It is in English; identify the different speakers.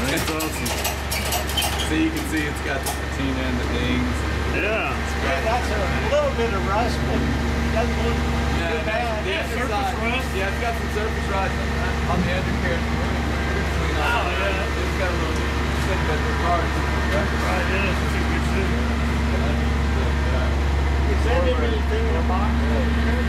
Speaker 1: That's awesome.
Speaker 2: So you can see it's got the patina and the dings.
Speaker 1: Yeah.
Speaker 3: Yeah, that's a little bit of rust, but it doesn't look too bad.
Speaker 2: The
Speaker 1: surface
Speaker 2: underside,
Speaker 1: rust?
Speaker 2: yeah, it's got some surface rust on the undercarriage. Clean
Speaker 1: Oh,
Speaker 2: off.
Speaker 1: yeah.
Speaker 2: It's got a little shit that the cars.
Speaker 1: Right, yeah, it's a good shit.
Speaker 3: Is that anything in the box?